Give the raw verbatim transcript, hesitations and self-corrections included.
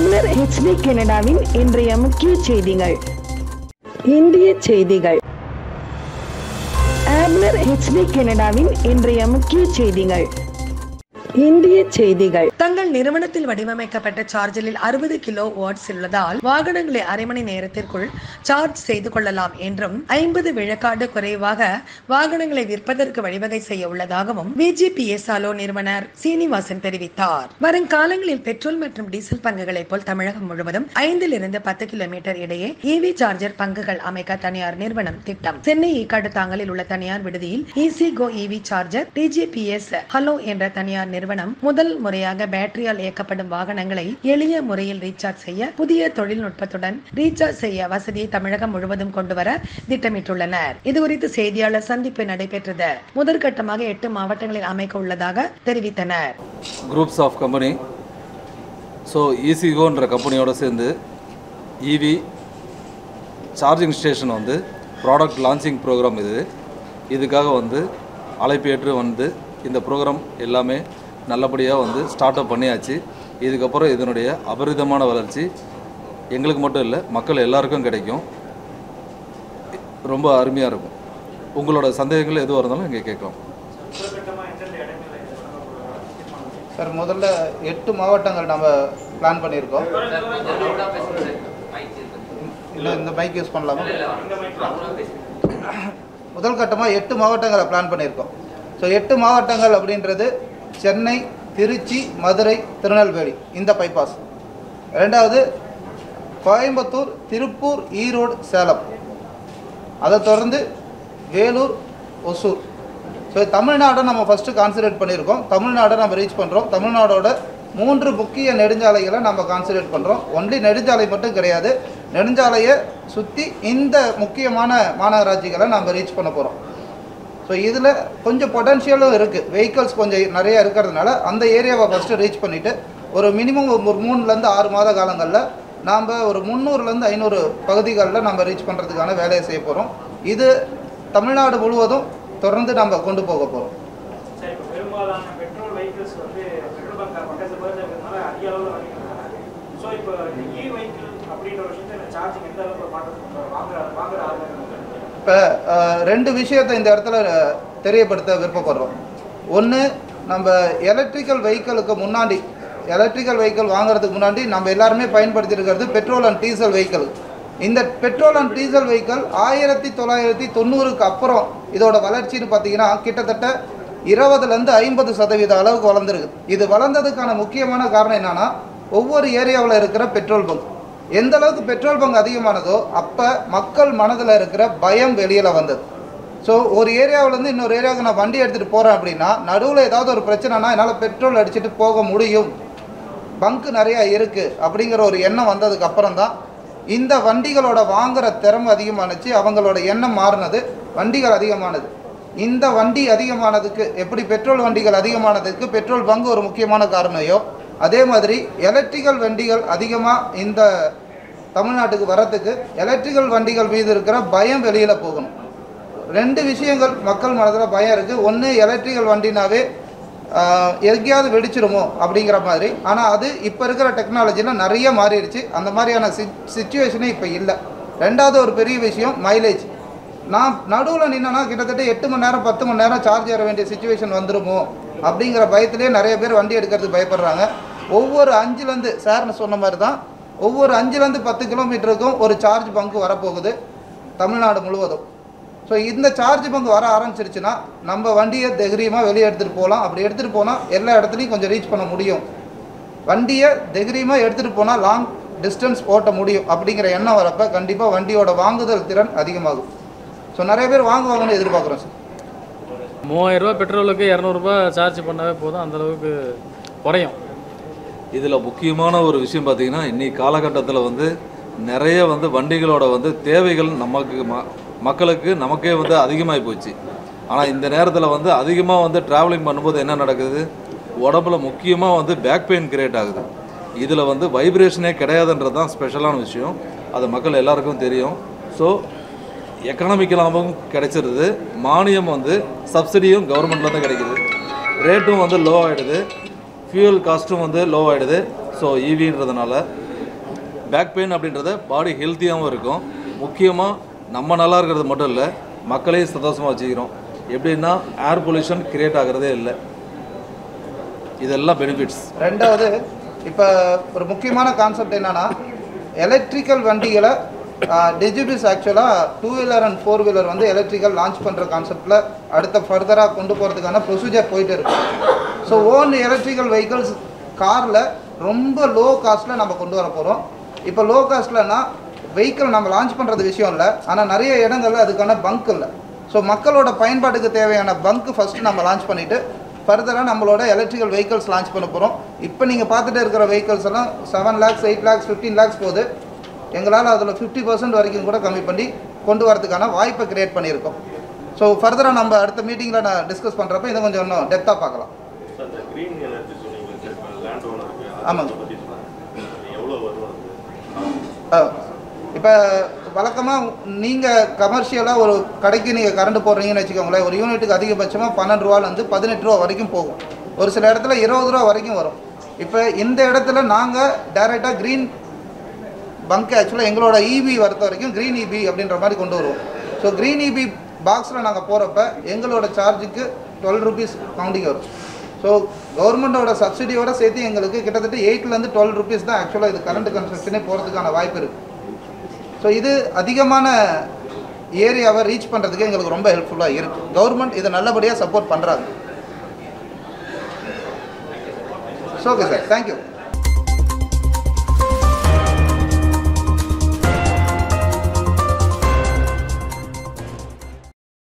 ஆப்னர் HD கனடாவின் இன்றைய முக்கிய செய்திகள். இந்திய செய்திகள். ஆப்னர் ஹெச்டி கனடாவின் இன்றைய முக்கிய செய்திகள். இந்திய செய்திகள். தங்கள் நிறுவனத்தில் வடிவமைக்கப்பட்ட சார்ஜரில் அறுபது கிலோ வாட்ஸ் உள்ளதால் வாகனங்களை அரை மணி நேரத்திற்குள் சார்ஜ் செய்து கொள்ளலாம் என்றும் ஐம்பது விழுக்காடு குறைவாக வாகனங்களை விற்பதற்கு வழிவகை செய்ய உள்ளதாகவும் விஜிபிஎஸ்ஆலோ நிறுவனர் சீனிவாசன் தெரிவித்தார். வருங்காலங்களில் பெட்ரோல் மற்றும் டீசல் பங்குகளைப் போல் தமிழகம் முழுவதும் ஐந்தில் இருந்து பத்து கிலோமீட்டர் இடையே இவி சார்ஜர் பங்குகள் அமைக்க தனியார் நிறுவனம் திட்டம். சென்னை ஈக்காடு தாங்கலில் உள்ள தனியார் விடுதியில் easy go EV charger DGPS hello என்ற தனியார் நிறுவனம் முதல் முறையாக பேட்டரியால் இயக்கப்படும் வாகனங்களை எளிய முறையில் ரீசார்ஜ் செய்ய புதிய தொழில்நுட்பத்துடன் ரீசார்ஜ் செய்ய வசதியை தமிழகம் முழுவதும் கொண்டுவர திட்டமிட்டுள்ளனர். இதுகுறித்து செய்தியாளர் சந்திப்பு நடைபெற்றது. முதற்கட்டமாக எட்டு மாவட்டங்களில் அமைக்க உள்ளதாக தெரிவித்தனர். குரூப்ஸ் ஆஃப் கம்பெனி ஸோ ஈசிகோன்ற கம்பெனியோட சேர்ந்து இவி சார்ஜிங் ஸ்டேஷன் வந்து ப்ராடக்ட் லான்ச்சிங் ப்ரோக்ராம் இது. இதுக்காக வந்து அழைப்பு ஏற்று வந்து இந்த ப்ரோக்ராம் எல்லாமே நல்லபடியாக வந்து ஸ்டார்ட் அப் பண்ணியாச்சு. இதுக்கப்புறம் இதனுடைய அபரிதமான வளர்ச்சி எங்களுக்கு மட்டும் இல்லை, மக்கள் எல்லாருக்கும் கிடைக்கும். ரொம்ப அருமையாக இருக்கும். உங்களோட சந்தேகங்கள் எதுவாக இருந்தாலும் இங்கே கேட்கலாம். சார், முதல்ல எட்டு மாவட்டங்கள் நம்ம பிளான் பண்ணியிருக்கோம். இல்லை, இந்த மைக் யூஸ் பண்ணலாமா? முதல் கட்டமாக எட்டு மாவட்டங்களை பிளான் பண்ணியிருக்கோம். ஸோ எட்டு மாவட்டங்கள் அப்படின்றது சென்னை, திருச்சி, மதுரை, திருநெல்வேலி இந்த பைபாஸ். ரெண்டாவது கோயம்புத்தூர், திருப்பூர், ஈரோடு, சேலம். அதை தொடர்ந்து வேலூர், ஒசூர். ஸோ தமிழ்நாடை நம்ம ஃபஸ்ட்டு கான்சன்ட்ரேட் பண்ணியிருக்கோம். தமிழ்நாடை நம்ம ரீச் பண்ணுறோம். தமிழ்நாடோட மூன்று முக்கிய நெடுஞ்சாலைகளை நம்ம கான்சன்ட்ரேட் பண்ணுறோம். ஒன்லி நெடுஞ்சாலை மட்டும் கிடையாது, நெடுஞ்சாலையை சுற்றி இந்த முக்கியமான மாநகராட்சிகளை நம்ம ரீச் பண்ண போகிறோம். ஸோ இதில் கொஞ்சம் பொட்டன்ஷியலும் இருக்குது. வெஹிக்கல்ஸ் கொஞ்சம் நிறையா இருக்கிறதுனால அந்த ஏரியாவை ஃபஸ்ட்டு ரீச் பண்ணிவிட்டு ஒரு மினிமம் ஒரு மூணுலேருந்து ஆறு மாத காலங்களில் நாம் ஒரு முந்நூறுலேருந்து ஐநூறு பகுதிகளில் நம்ம ரீச் பண்ணுறதுக்கான வேலையை செய்ய போகிறோம். இது தமிழ்நாடு முழுவதும் தொடர்ந்து நம்ம கொண்டு போக போகிறோம். இப்போ ரெண்டு விஷயத்தை இந்த இடத்துல தெரியப்படுத்த விருப்பப்படுறோம். ஒன்று, நம்ம எலக்ட்ரிக்கல் வெஹிக்கிளுக்கு முன்னாடி எலக்ட்ரிக்கல் வெஹிக்கிள் வாங்குறதுக்கு முன்னாடி நம்ம எல்லாருமே பயன்படுத்தி இருக்கிறது பெட்ரோல் அண்ட் டீசல் வெஹிக்கிள். இந்த பெட்ரோல் அண்ட் டீசல் வெஹிக்கிள் ஆயிரத்தி தொள்ளாயிரத்தி தொண்ணூறுக்கு அப்புறம் இதோட வளர்ச்சின்னு பார்த்தீங்கன்னா கிட்டத்தட்ட இருபதுலேருந்து ஐம்பது சதவீத அளவுக்கு வளர்ந்துருக்கு. இது வளர்ந்ததுக்கான முக்கியமான காரணம் என்னென்னா, ஒவ்வொரு ஏரியாவில் இருக்கிற பெட்ரோல் பங்க். எந்த அளவுக்கு பெட்ரோல் பங்க் அதிகமானதோ அப்போ மக்கள் மனதில் இருக்கிற பயம் வெளியில் வந்தது. ஸோ ஒரு ஏரியாவிலேருந்து இன்னொரு ஏரியாவுக்கு நான் வண்டி எடுத்துகிட்டு போகிறேன் அப்படின்னா நடுவில் ஏதாவது ஒரு பிரச்சனைனா என்னால் பெட்ரோல் அடிச்சுட்டு போக முடியும், பங்கு நிறையா இருக்குது அப்படிங்கிற ஒரு எண்ணம் வந்ததுக்கு அப்புறம் தான் இந்த வண்டிகளோட வாங்குகிற திறமை அதிகமானுச்சு. அவங்களோட எண்ணம் மாறினது, வண்டிகள் அதிகமானது. இந்த வண்டி அதிகமானதுக்கு எப்படி பெட்ரோல் வண்டிகள் அதிகமானதுக்கு பெட்ரோல் பங்கு ஒரு முக்கியமான காரணமையோ, அதே மாதிரி எலக்ட்ரிக்கல் வண்டிகள் அதிகமாக இந்த தமிழ்நாட்டுக்கு வரத்துக்கு எலக்ட்ரிக்கல் வண்டிகள் மீது இருக்கிற பயம் வெளியில் போகணும். ரெண்டு விஷயங்கள் மக்கள் மனதில் பயம் இருக்குது. ஒன்று, எலக்ட்ரிக்கல் வண்டினாவே எங்கேயாவது வெடிச்சிருமோ அப்படிங்கிற மாதிரி. ஆனால் அது இப்போ இருக்கிற டெக்னாலஜியில் நிறைய மாறிடுச்சு. அந்த மாதிரியான சி சிச்சுவேஷனே இப்போ இல்லை. ரெண்டாவது ஒரு பெரிய விஷயம் மைலேஜ். நான் நடுவில் நின்னா கிட்டத்தட்ட எட்டு மணி நேரம் பத்து மணி நேரம் சார்ஜ் ஏற வேண்டிய சிச்சுவேஷன் வந்துடுமோ அப்படிங்கிற பயத்திலே நிறைய பேர் வண்டி எடுக்கிறதுக்கு பயப்படுறாங்க. ஒவ்வொரு அஞ்சுலேருந்து சார்னு சொன்ன மாதிரி தான் ஒவ்வொரு அஞ்சுலேருந்து பத்து கிலோமீட்டருக்கும் ஒரு சார்ஜ் பங்கு வரப்போகுது தமிழ்நாடு முழுவதும். ஸோ இந்த சார்ஜ் பங்கு வர ஆரம்பிச்சிருச்சுன்னா நம்ம வண்டியை தைரியமாக வெளியே எடுத்துகிட்டு போகலாம். அப்படி எடுத்துகிட்டு போனால் எல்லா இடத்துலையும் கொஞ்சம் ரீச் பண்ண முடியும். வண்டியை தைரியமாக எடுத்துகிட்டு போனால் லாங் டிஸ்டன்ஸ் ஓட்ட முடியும் அப்படிங்கிற எண்ணம் வரப்போ கண்டிப்பாக வண்டியோட வாங்குதல் திறன் அதிகமாகும். ஸோ நிறைய பேர் வாங்குவாங்கன்னு எதிர்பார்க்குறோம் சார். மூவாயிரரூபா பெட்ரோலுக்கு இரநூறுபா சார்ஜ் பண்ணவே போதும், அந்தளவுக்கு குறையும். இதில் முக்கியமான ஒரு விஷயம் பார்த்திங்கன்னா, இன்றைக்கி காலகட்டத்தில் வந்து நிறைய வந்து வண்டிகளோட வந்து தேவைகள் நமக்கு ம மக்களுக்கு நமக்கே வந்து அதிகமாகி போச்சு. ஆனால் இந்த நேரத்தில் வந்து அதிகமாக வந்து ட்ராவலிங் பண்ணும்போது என்ன நடக்குது, உடம்புல முக்கியமாக வந்து பேக் பெயின் கிரியேட் ஆகுது. இதில் வந்து வைப்ரேஷனே கிடையாதுன்றது தான் ஸ்பெஷலான விஷயம். அது மக்கள் எல்லாருக்கும் தெரியும். ஸோ எக்கனாமிக்கலாகவும் கிடைச்சிருது, மானியம் வந்து சப்சிடியும் கவர்மெண்ட்டில் தான் கிடைக்கிது, ரேட்டும் வந்து லோ ஆகிடுது, ஃபியூல் காஸ்ட்டும் வந்து லோ ஆகிடுது. ஸோ ஈவின்றதுனால பேக் பெயின் அப்படின்றத பாடி ஹெல்த்தியாகவும் இருக்கும். முக்கியமாக நம்ம நல்லா இருக்கிறது மட்டும் இல்லை, மக்களையும் சந்தோஷமாக வச்சுக்கிறோம். எப்படின்னா ஏர் பொல்யூஷன் கிரியேட் ஆகிறதே இல்லை. இதெல்லாம் பெனிஃபிட்ஸ். ரெண்டாவது, இப்போ ஒரு முக்கியமான கான்செப்ட் என்னென்னா, எலக்ட்ரிக்கல் வண்டிகளை டிஜிபிஸ் ஆக்சுவலாக two wheeler and four wheeler வந்து எலக்ட்ரிக்கல் லான்ச் பண்ணுற கான்செப்டில் அடுத்த ஃபர்தராக கொண்டு போகிறதுக்கான ப்ரொசீஜர் போயிட்டு இருக்கு. ஸோ ஓன் எலக்ட்ரிக்கல் வெஹிக்கிள்ஸ் காரில் ரொம்ப லோ காஸ்ட்டில் நம்ம கொண்டு வர போகிறோம். இப்போ லோ காஸ்ட்லன்னா வெஹிக்கிள் நம்ம லான்ச் பண்ணுறது விஷயம் இல்லை, ஆனால் நிறைய இடங்களில் அதுக்கான பங்க் இல்லை. ஸோ மக்களோட பயன்பாட்டுக்கு தேவையான பங்க் ஃபஸ்ட்டு நம்ம லான்ச் பண்ணிவிட்டு ஃபர்தராக நம்மளோட எலக்ட்ரிக்கல் வெஹிக்கிள்ஸ் லான்ச் பண்ண போகிறோம். இப்போ நீங்கள் பார்த்துட்டு இருக்கிற வெஹிக்கிள்ஸ் எல்லாம் seven lakhs eight lakhs fifteen lakhs போகுது. எங்களால் அதில் ஃபிஃப்டி பர்சன்ட் வரைக்கும் கூட கம்மி பண்ணி கொண்டு வரதுக்கான வாய்ப்பை கிரியேட் பண்ணியிருக்கோம். ஸோ ஃபர்தராக நம்ம அடுத்த மீட்டிங்கில் நான் டிஸ்கஸ் பண்ணுறப்ப இதை கொஞ்சம் இன்னும் டெப்த்தாக பார்க்கலாம். ஆமாங்க. இப்போ வழக்கமாக நீங்கள் கமர்ஷியலாக ஒரு கடைக்கு நீங்கள் கரண்ட் போடுறீங்கன்னு வச்சுக்கோங்களேன், ஒரு யூனிட்டுக்கு அதிகபட்சமாக பன்னெண்டு ரூபாலேருந்து பதினெட்டு ரூபா வரைக்கும் போகும். ஒரு சில இடத்துல இருபது ரூபா வரைக்கும் வரும். இப்போ இந்த இடத்துல நாங்கள் டைரெக்டாக க்ரீன் பங்க் ஆக்சுவலாக எங்களோட இபி வரத்த வரைக்கும் க்ரீன் இபி அப்படின்ற மாதிரி கொண்டு வருவோம். ஸோ க்ரீன் இபி பாக்ஸில் நாங்கள் போகிறப்ப எங்களோட சார்ஜுக்கு டுவெல் ருபீஸ் கவுண்டிங் வரும். ஸோ கவர்மெண்ட்டோட சப்சிடியோட சேர்த்து எங்களுக்கு கிட்டத்தட்ட எயிட்லேருந்து டுவெல் ருபீஸ் தான் ஆக்சுவலாக இது கரண்ட் கன்ஸ்ட்ரக்ஷனே போகிறதுக்கான வாய்ப்பு இருக்குது. ஸோ இது அதிகமான ஏரியாவை ரீச் பண்ணுறதுக்கு எங்களுக்கு ரொம்ப ஹெல்ப்ஃபுல்லாக இருக்குது. கவர்மெண்ட் இதை நல்லபடியாக சப்போர்ட் பண்ணுறாங்க. So okay sir, thank you.